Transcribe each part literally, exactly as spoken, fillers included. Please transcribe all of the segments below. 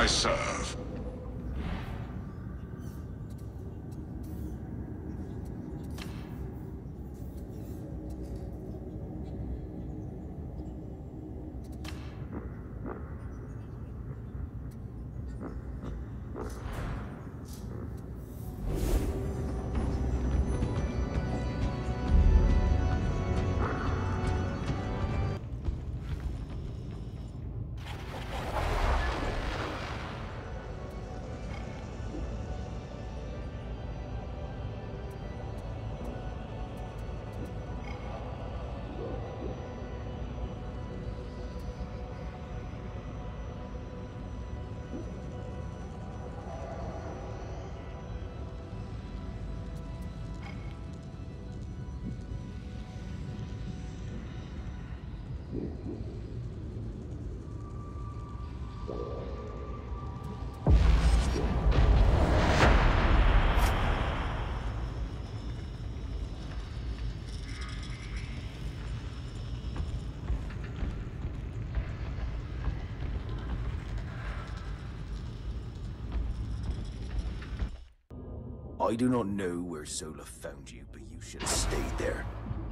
I serve. I do not know where Sola found you, but you should have stayed there.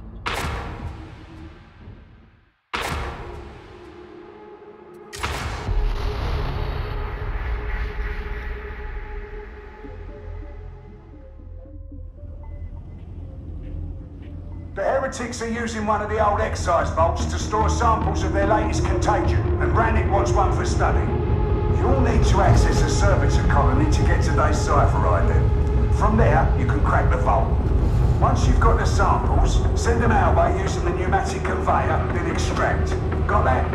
The heretics are using one of the old excise vaults to store samples of their latest contagion, and Rannick wants one for study. You'll need to access a servitor colony to get to their cipher island. From there, you can crack the vault. Once you've got the samples, send them our way using the pneumatic conveyor, then extract. Got that?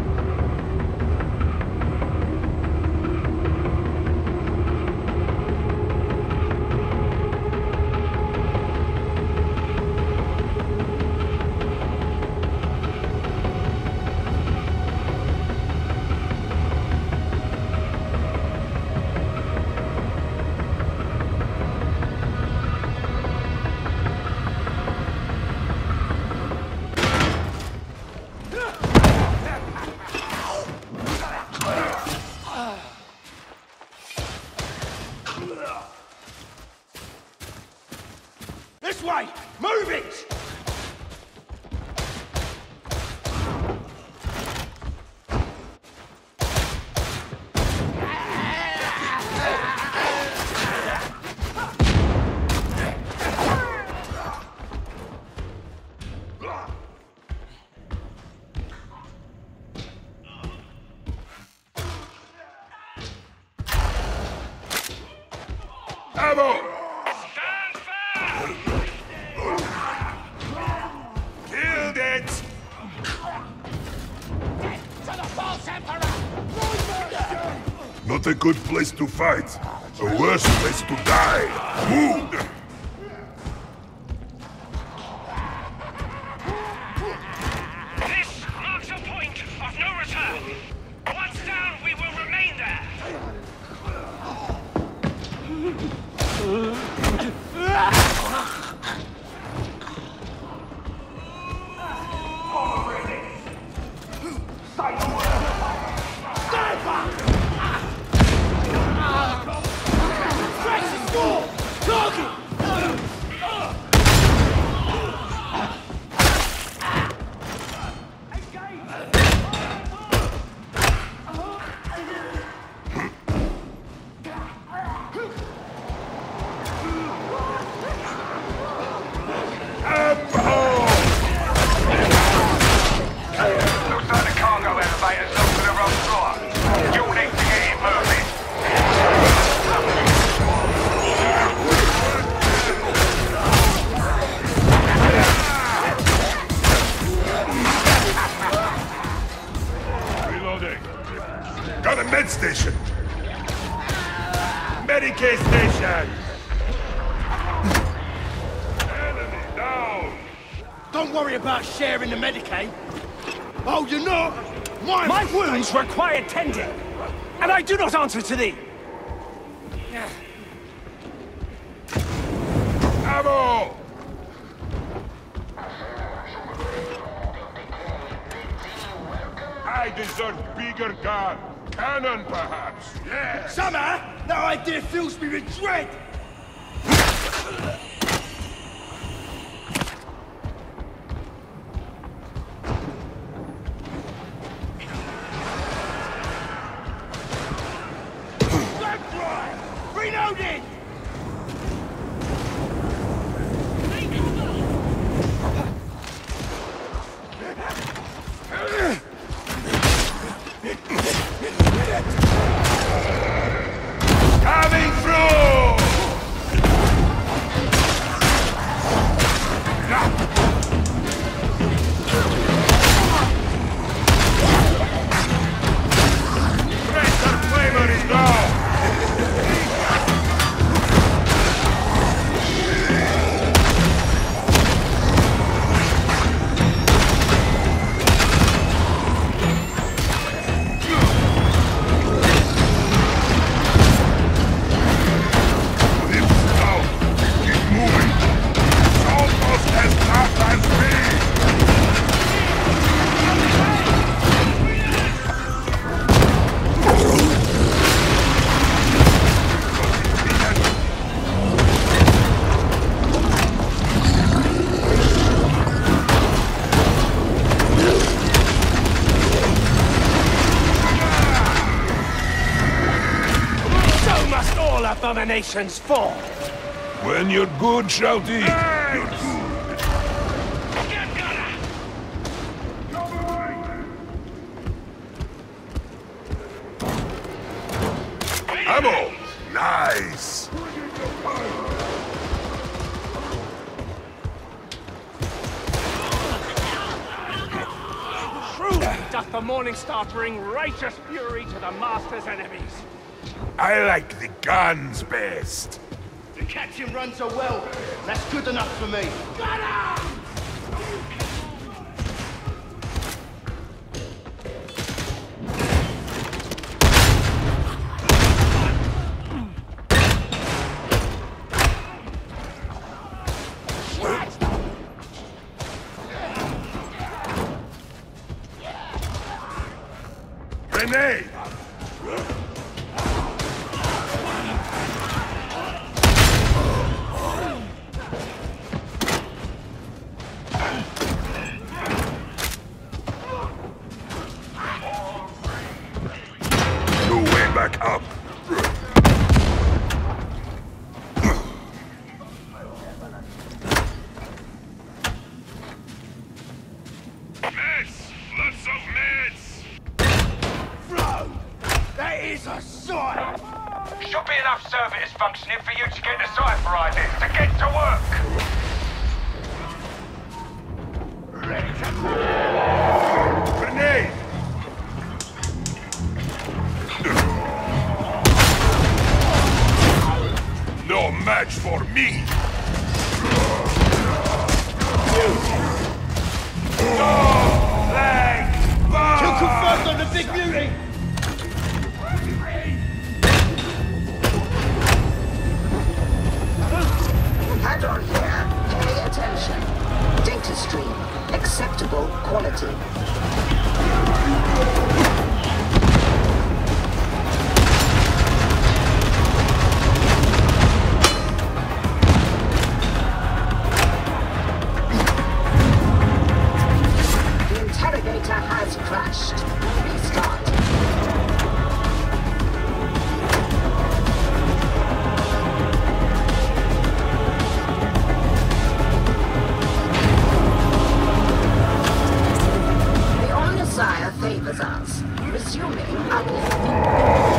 This way! Move it! Ammo! Not a good place to fight. A worse place to die. Move! This marks a point of no return. Once down, we will remain there. Got a med station! Medicaid station! Enemy down! Don't worry about sharing the Medicaid. Oh, you're not? My, My wounds require tending, and I do not answer to thee. Ammo! I deserve bigger gun! Cannon, perhaps? Yes! Somehow, that idea fills me with dread! Reloading! Coming through! Pressure flavor is down! Abominations fall. When you're good, shouty, you're good. Ammo! Nice! Truly doth the Morning Star bring righteous fury to the Master's enemies. I like the guns best. The captain runs so well. That's good enough for me. Grenade! No way back up. Meds! Lots of meds! Bro, that is a sight! Should be enough servitors functioning for you to get the cipher I D to get to work. Grenade! No match for me! No! Leg! Kill confirmed on the big beauty! Hadron here. Pay attention. Data stream. Acceptable quality. The interrogator has crashed. Restart. Sire favors us. Resuming uplift.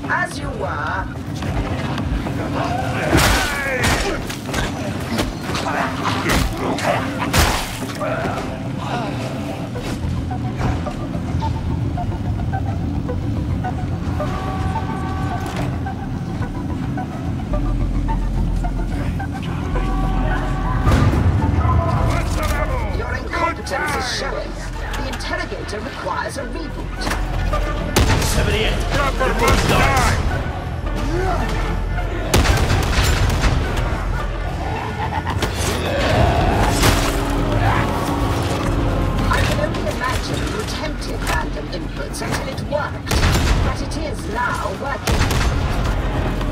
As you were. Your incompetence is showing. The interrogator requires a reboot. seventy-eight. Chopper must die! I can only imagine you attempted random inputs until it worked, but it is now working.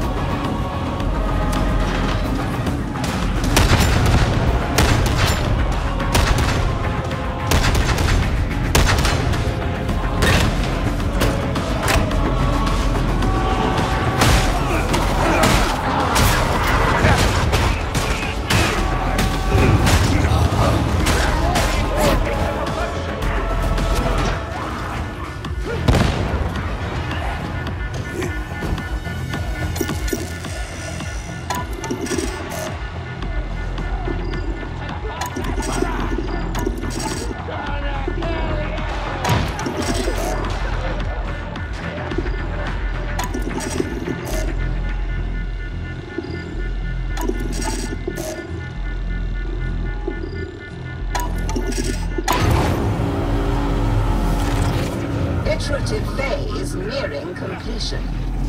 Iterative phase nearing completion.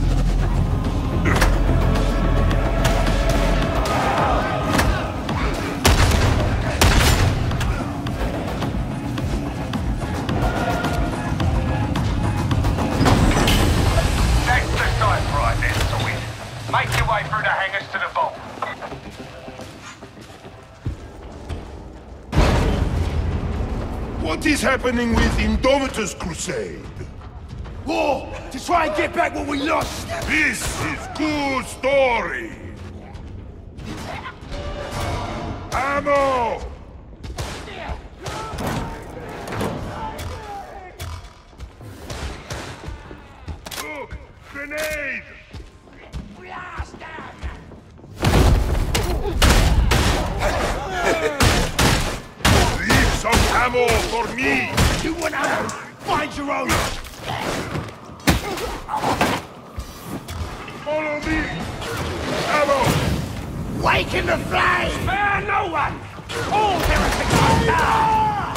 That's the site right there, Sweet. Make your way through the hangars to the vault. What is happening with Indomitus Crusade? War! To try and get back what we lost! This is good story! Ammo! Look! Grenade! Blast them! Leave some ammo for me! You want ammo? Find your own! Follow me! Ammo! Wake in the flame! Spare no one! All heretics are down!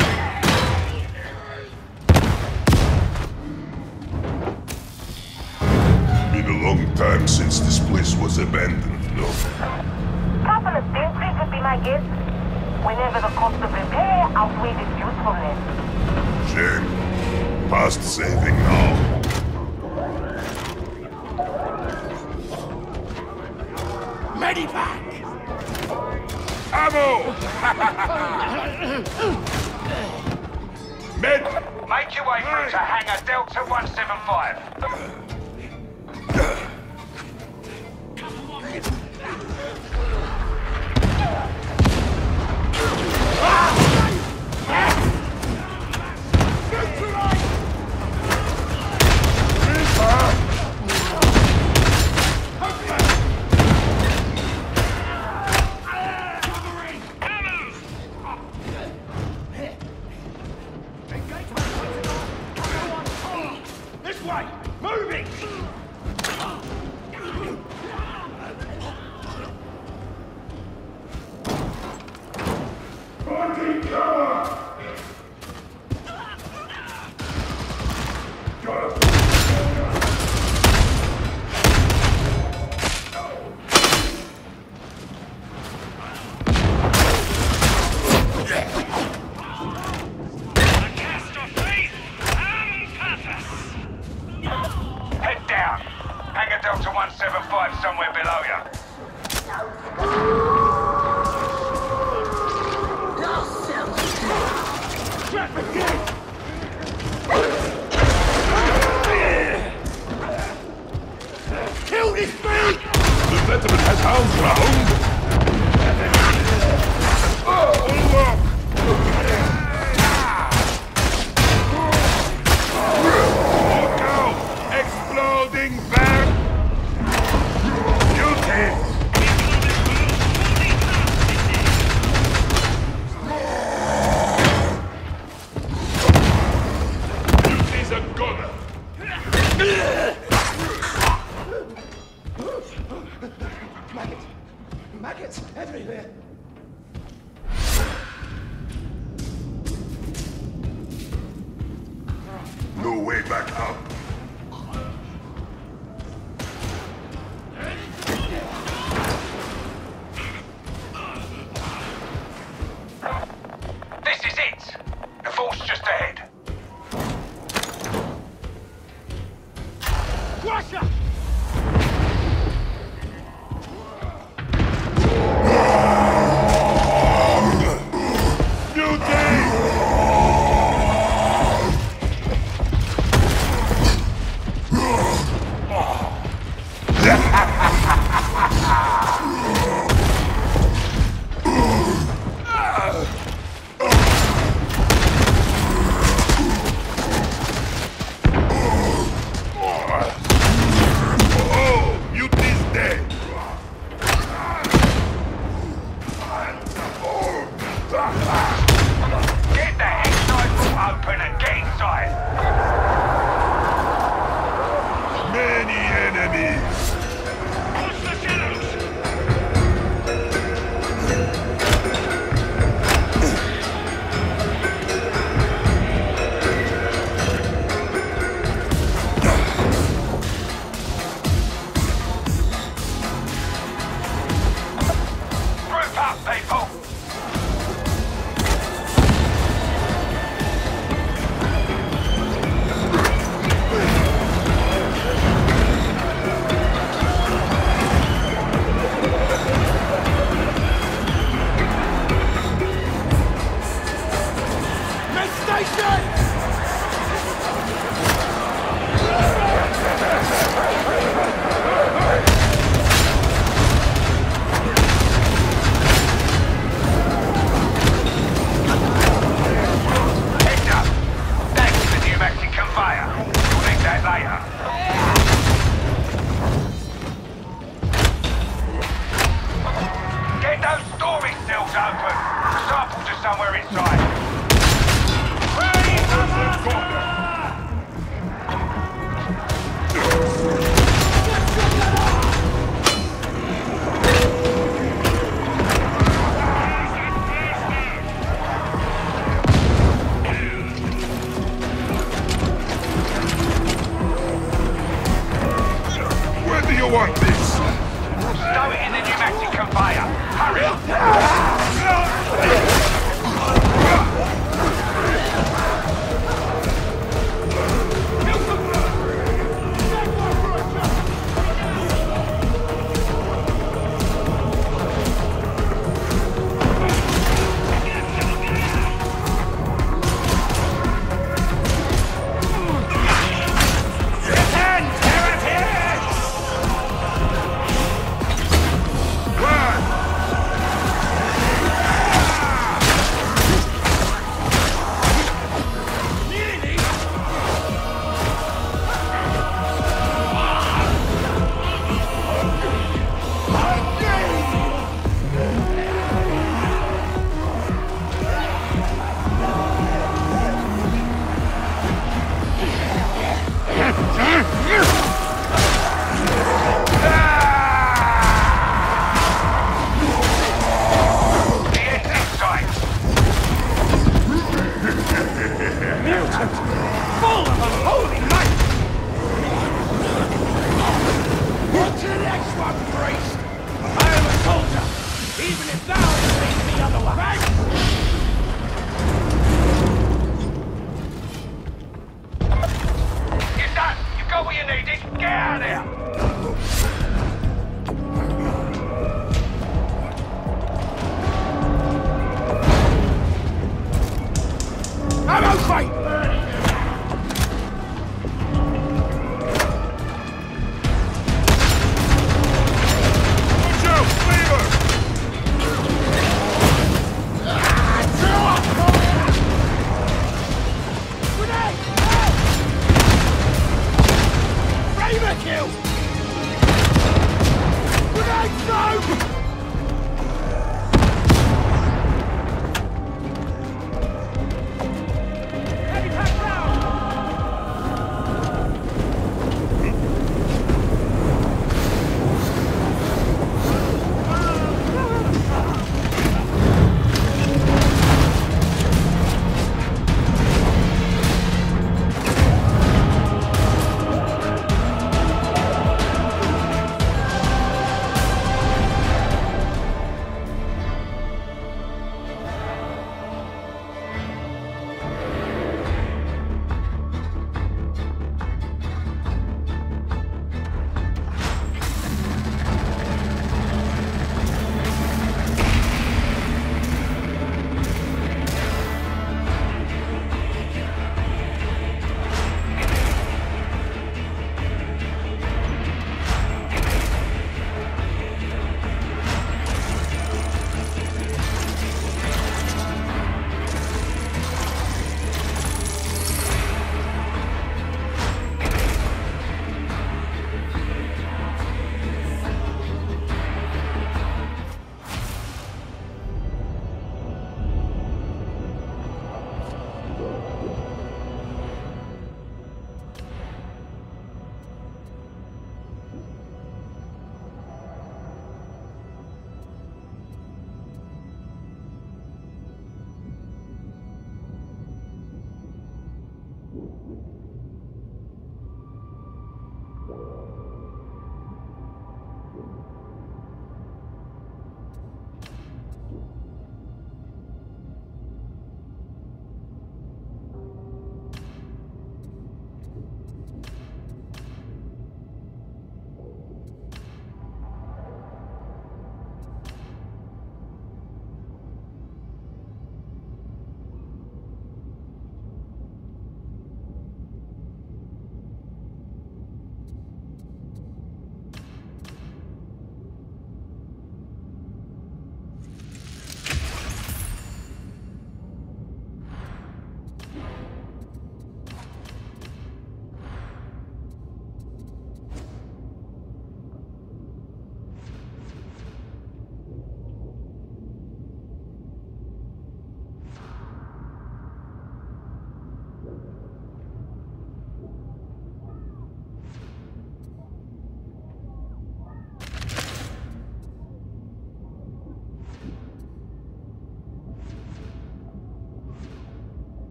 Been a long time since this place was abandoned, no? Couple of centuries would be my guess. Whenever the cost of repair outweighed its usefulness. Shame. Past saving now. Medipack! Ammo! Med! Make your way through to hangar Delta one seven five. This way! Moving! Head down. Hangar Delta one seven five somewhere below you. Kill this thing! The veteran has hounds round! Oh, up! Look out! Exploding vampire! No way back up. This is it! The fort's just ahead. Russia! New day!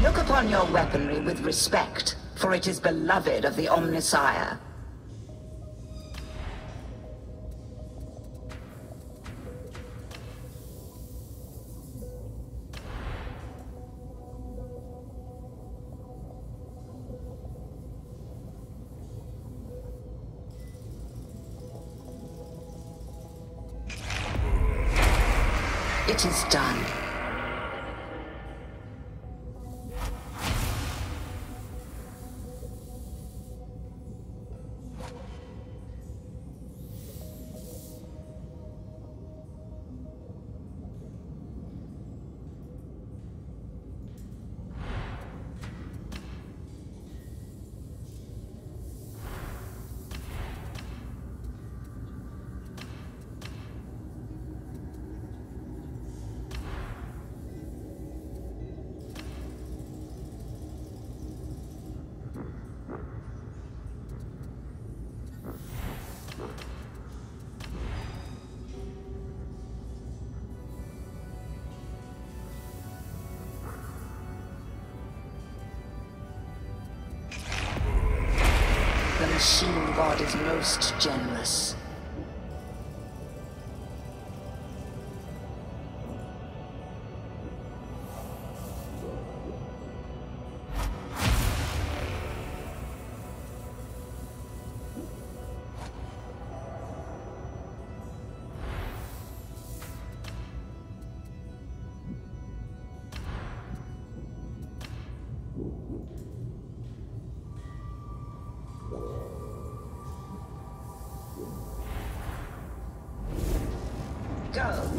Look upon your weaponry with respect, for it is beloved of the Omnisire. It is done. The machine god is most generous. Go.